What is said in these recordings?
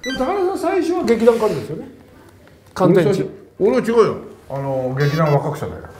でも高田さん最初は劇団からですよね。乾電池。 俺は違うよ。劇団若草だよ。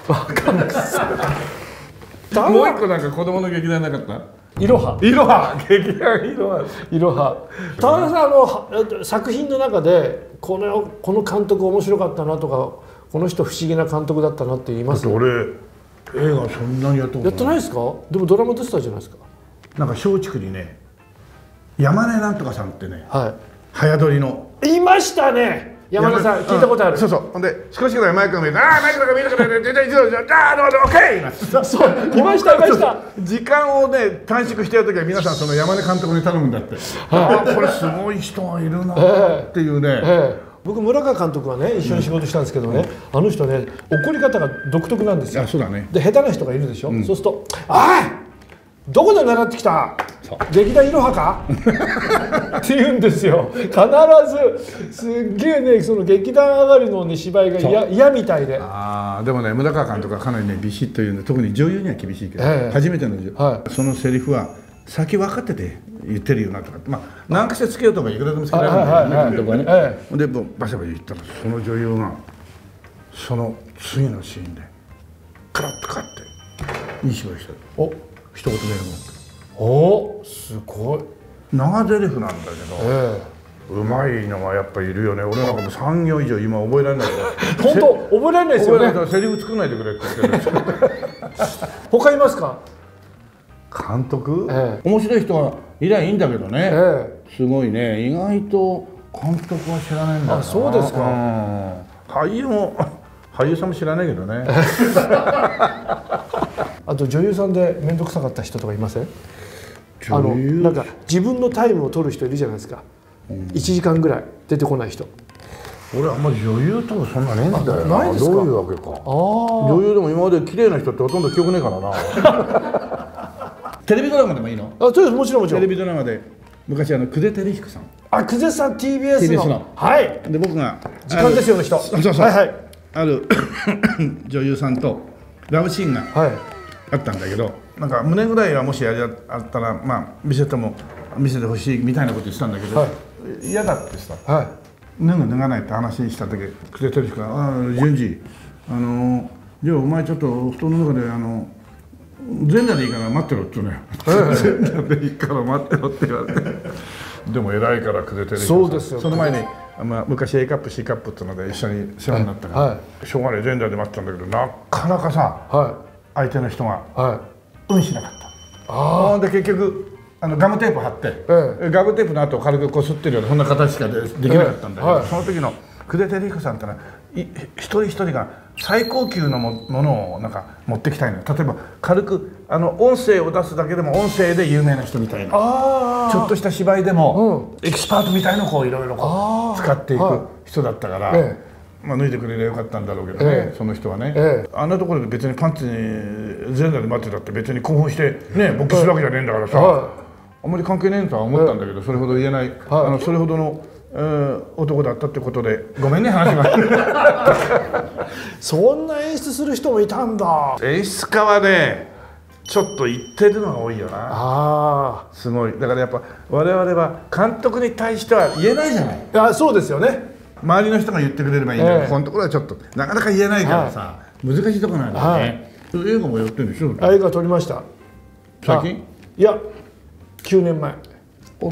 もう一個なんか子供の劇団なかった？ いろは。 劇団いろは。 いろは。高田さん作品の中でこの監督面白かったなとか、この人不思議な監督だったなって言います？ 俺映画そんなにやったことない。 やってないですか？でもドラマ出てたじゃないですか。 なんか松竹にね、山根なんとかさんってね、 はい。 早撮りのいましたね。山田さん聞いたことある。 そうそう。ほんで少しぐらいマイクが見えて、マイクが見えたから絶対一度じゃあどうぞオッケー。 そういました。 時間をね短縮してやるときは皆さんその山根監督に頼むんだって。ああこれすごい人がいるなっていうね。 僕村川監督はね一緒に仕事したんですけどね、あの人ね怒り方が独特なんですよ。 そうだね。で下手な人がいるでしょ。そうすると「おいどこで習ってきた劇団いろはか?」って言うんですよ。必ずすっげえねその劇団上がりのね芝居が嫌みたいで。 でもね村川監督はかなりねビシッと言うんで、特に女優には厳しいけど、初めての女優、そのセリフは先分かってて言ってるよなとか、何かしてつけようとかいくらでもつけられるんだよね監督はね。でバシャバシャ言ったらその女優がその次のシーンでカラッとカッていい芝居してる。一言で言うの。 すごい。 長台詞なんだけど、うまいのはやっぱりいるよね。俺なんかもう3行以上今覚えられないけど。 本当覚えられないですよね。 セリフ作んないでくれって言ってる。 他いますか？ 監督？面白い人はいりゃいいんだけどね。すごいね。意外と監督は知らないんだよな。 そうですか。 俳優さんも知らないけどね。 あと女優さんで面倒くさかった人とかいません？なんか自分のタイムを取る人いるじゃないですか。1時間ぐらい出てこない人。 俺あんまり女優とかそんなねえんだよな。 ないですか？ どういうわけか。女優でも今まで綺麗な人ってほとんど記憶ねえからな。テレビドラマでもいいの？ そうです、もちろん。 テレビドラマで昔久世照彦さん。 久世さん TBS の。はい。 で僕が時間ですよの人。 そうそう。ある女優さんとラブシーンがあったんだけど、なんか胸ぐらいはもしあったら見せてほしいみたいなこと言ってたんだけど、嫌だってさ、脱がないって話した時、久世照彦が「淳二じゃあお前ちょっと布団の中で全裸でいいから待ってろ」って言うのよ。全裸でいいから待ってろって言われて。でも偉いから久世照彦さん。 そうですよ。 その前に昔 A カップ C カップっていうので一緒に世話になったから、しょうがない全裸で待ってたんだけど、なかなかさ相手の人がしなかった。で結局ガムテープ貼って、ガムテープの後を軽くこすってるようなそんな形しかできなかったんだけど、その時の久世照彦さんってのは一人一人が最高級のものをなんか持ってきたいのよ。例えば軽く音声を出すだけでも音声で有名な人みたいな、ちょっとした芝居でもエキスパートみたいのをいろいろ使っていく人だったから、脱いでくれりゃよかったんだろうけどね、その人はね。あんなところで別にパンツに全裸で待ってたって別に興奮してね勃起するわけじゃねえんだからさ、あんまり関係ねえとは思ったんだけど、それほど言えない、それほどの男だったってことでごめんね話が。 そんな演出する人もいたんだ。 演出家はねちょっと言ってるのが多いよな。すごい。だからやっぱ我々は監督に対しては言えないじゃない。 そうですよね。 周りの人が言ってくれればいいんだけど、このところはちょっとなかなか言えないからさ、難しいところなんだよね。映画もやってるんでしょ？ 映画撮りました。 最近？ いや9年前。 そう。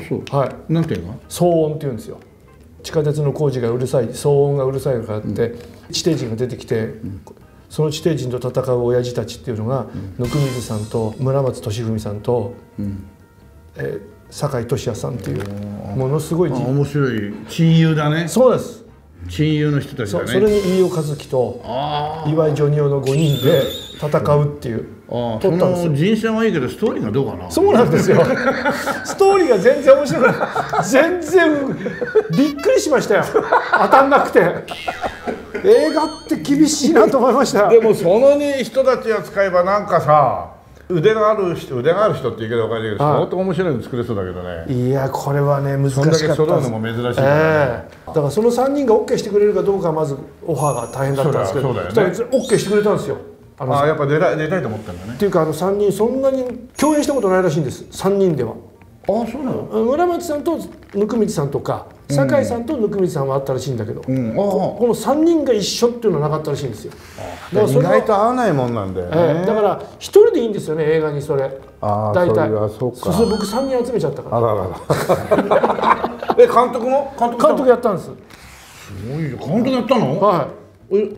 なんていうの？ 騒音っていうんですよ。地下鉄の工事がうるさい、騒音がうるさいのがあって、地底人が出てきて、その地底人と戦う親父たちっていうのが、温水さんと村松俊文さんと、酒井俊也さんっていうものすごい面白い親友だね。 そうです。 親友の人たちだね。 それに飯尾和樹と岩井ジョニオの5人で戦うっていう。 その人選はいいけどストーリーがどうかな。 そうなんですよ。ストーリーが全然面白くない。全然びっくりしましたよ。当たんなくて。映画って厳しいなと思いました。 でもその人たちを使えばなんかさ、腕がある人って言うけど分かるけど、相当面白いの作れそうだけどね。 いやこれはね難しかったです。 そんだけ揃うのも珍しいからね。 だからその3人が OK してくれるかどうかまずオファーが大変だったんですけど、OK してくれたんですよ。 やっぱ出たいと思ったんだね。 っていうか3人そんなに共演したことないらしいんです。3人では。 そうなの？ 村松さんと温水さんとか酒井さんと温水さんはあったらしいんだけど、この3人が一緒っていうのはなかったらしいんですよ。 意外と合わないもんなんだよね。 だから一人でいいんですよね、映画にそれ。 大体そうか。 そう僕3人集めちゃったから。 あららら。監督も監督やったんです。すごいよ。監督やったの？はい。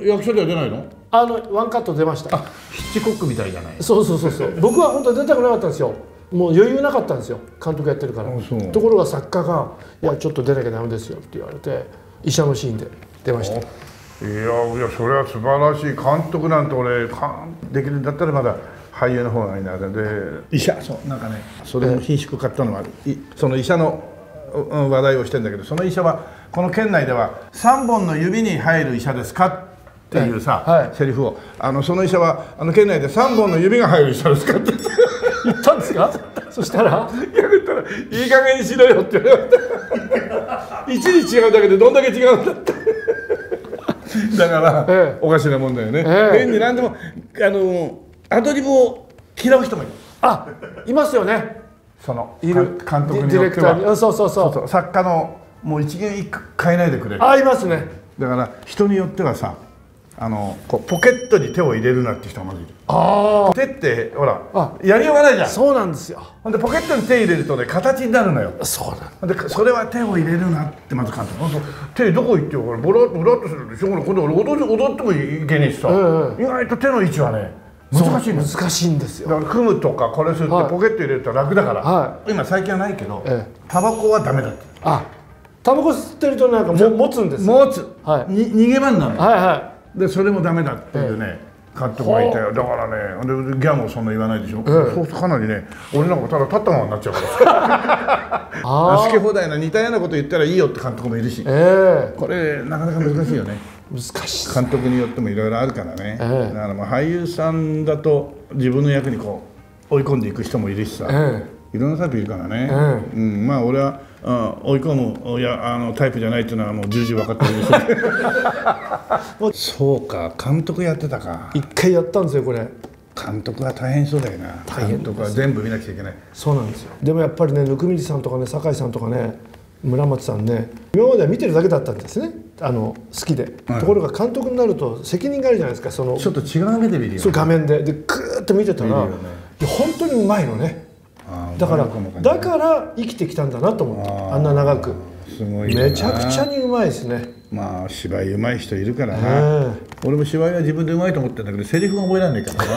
役者では出ないの？ ワンカット出ました。 ヒッチコックみたいじゃない。 そう僕は本当は出たくなかったんですよ。もう余裕なかったんですよ、監督やってるから。ところが作家が「いやちょっと出なきゃダメですよ」って言われて医者のシーンで出ました。 いやそれは素晴らしい。監督なんて俺できるんだったらまだ俳優の方がいいな。で医者なんかね、それも品種買ったのはその医者の話題をしてんだけど、その医者はこの県内では3本の指に入る医者ですかっていうさ、セリフをその医者は県内で3本の指が入る医者ですかって言ったんですか？そしたら言ったら「いい加減にしろよ」って言われた。一日違うだけでどんだけ違うんだってだからおかしなもんだよね。変に何でもアドリブを嫌う人もいる。 いますよね。 その監督によってはそう作家のもう一言一句変えないでくれる。 いますね。 だから人によってはさポケットに手を入れるなって人がまずいる。手ってほらやりようがないじゃん。 そうなんですよ。 ほんでポケットに手入れるとね形になるのよ。 そうなんでそれは手を入れるなってまず監督。手どこ行ってよ、これボラッとするでしょ。今度俺踊ってもいけねえしさ、意外と手の位置はね難しいんです。 難しいんですよ。 だから組むとかこれするってポケット入れると楽だから。今最近はないけどタバコはダメだって。 タバコ吸ってるとなんか持つんですよ。 逃げ場になるの。でそれもダメだっていうね監督がいたよ。だからねギャンもそんな言わないでしょ。そうするとかなりね、俺なんかただ立ったままになっちゃうから好き放題な似たようなこと言ったらいいよって監督もいるし、これなかなか難しいよね。 難しい。 監督によってもいろいろあるからね。だからもう俳優さんだと自分の役にこう追い込んでいく人もいるしさ、いろんなタイプいるからね。まあ俺は追い込むタイプじゃないっていうのはもう重々分かってるでしょ。そうか、監督やってたか。 一回やったんですよこれ。 監督は大変そうだよな。監督は全部見なきゃいけない。 そうなんですよ。でもやっぱりね、温水さんとかね、酒井さんとかね、村松さんね、今までは見てるだけだったんですね、好きで。ところが監督になると責任があるじゃないですか。ちょっと違う目で見るよね。 そう画面でグーッと見てたら本当にうまいのね。だから生きてきたんだなと思って、あんな長く。 すごい。 めちゃくちゃにうまいですね。 まあ芝居うまい人いるからな。俺も芝居は自分でうまいと思ってるんだけど、セリフが覚えられないから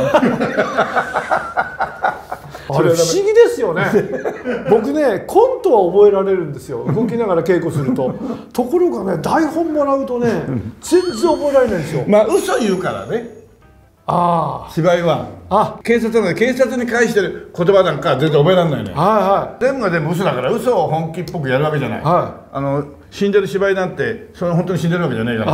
な。 あれ不思議ですよね。僕ねコントは覚えられるんですよ、動きながら稽古すると。ところがね台本もらうとね全然覚えられないんですよ。 まあ嘘言うからね。芝居は警察なので警察に返してる言葉なんか全然覚えられないね。全部が全部嘘だから、嘘を本気っぽくやるわけじゃない。死んでる芝居なんてそれ本当に死んでるわけじゃないから。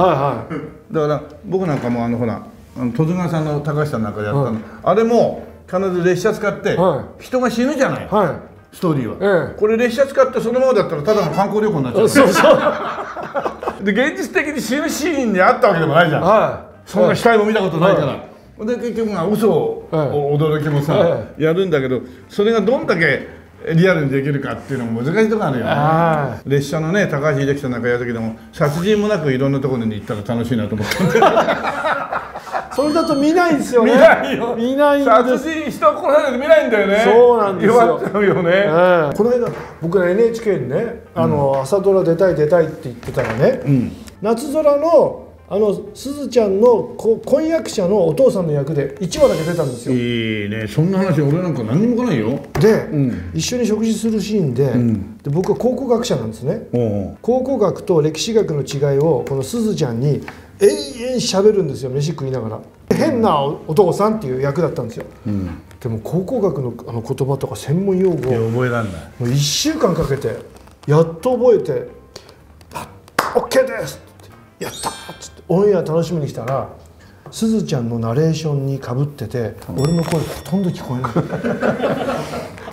だから僕なんかもほら戸塚さんの高橋さんなんかでやったの、あれも必ず列車使って人が死ぬじゃない、ストーリーは。これ列車使ってそのままだったらただの観光旅行になっちゃう。で現実的に死ぬシーンにあったわけでもないじゃん。そんな死体も見たことないから。で結局嘘を驚きもさやるんだけど、それがどんだけリアルにできるかっていうのも難しいとこあるよね。列車のね高橋英樹さんなんかやる時でも殺人もなくいろんなところに行ったら楽しいなと思ってそれだと見ないんですよね。見ないよ。 殺人人を殺さないと見ないんだよね。 そうなんですよ。 弱っちゃうよね。 この間僕は NHK にね朝ドラ出たいって言ってたらね、夏空のすずちゃんの婚約者のお父さんの役で1話だけ出たんですよ。 いいね、そんな話俺なんか何にも来ないよ。 で、一緒に食事するシーンで、僕は考古学者なんですね。考古学と歴史学の違いをこのすずちゃんに永遠喋るんですよ、飯食いながら。変なお父さんっていう役だったんですよ。でも考古学の言葉とか専門用語を覚えらんない。もう1週間かけてやっと覚えて「OK です」って「やった!」っつってオンエア楽しみにしたらすずちゃんのナレーションにかぶってて俺の声ほとんど聞こえない。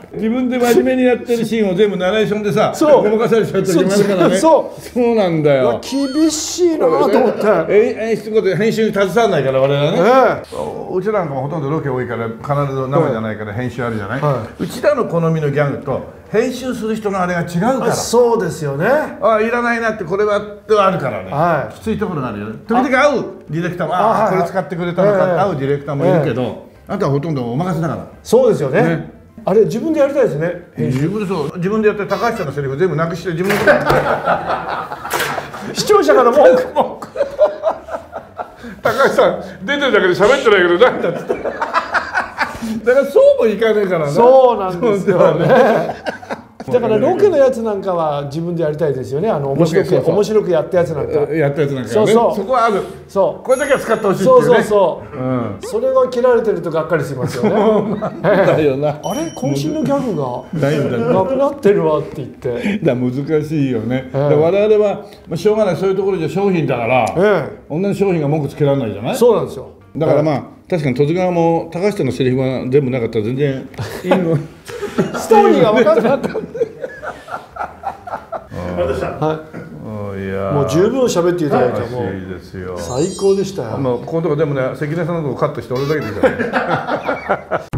自分で真面目にやってるシーンを全部ナレーションでさ、 そうごまかされちゃってる時もあるからね。そうなんだよ。 厳しいなと思って。 演出こと編集に携わらないから我々はね。うちなんかもほとんどロケ多いから必ず生じゃないから編集あるじゃない。うちらの好みのギャグと編集する人のあれが違うから。 そうですよね。 あ、いらないなってこれはってあるからね。きついところがあるよね。時々会うディレクターもこれ使ってくれたのかって会うディレクターもいるけど、あとはほとんどお任せだから。 そうですよね。あれ自分でやりたいですね。 自分でやって高橋さんのセリフ全部なくして自分で視聴者から文句高橋さん出てるだけで喋ってないけどなんだっつってだからそうもいかねえからね。 そうなんですよね。だからロケのやつなんかは自分でやりたいですよね。面白くやったやつなんか。 やったやつなんかね。そこはある。これだけは使ってほしいっていうね。それが切られてるとがっかりしますよね。 だよな。 あれ渾身のギャグがなくなってるわって言って。 難しいよね。我々はしょうがない、そういうところじゃ商品だから同じ商品が文句つけられないじゃない。 そうなんですよ。 だからまあ確かに戸津川も高橋さんのセリフが全部なかったら全然いいの。 ストーリーが分かんなかった。もう十分喋っていただいてもう最高でしたよ。 このとこでもね関根さんのとこカットして俺だけでいいから。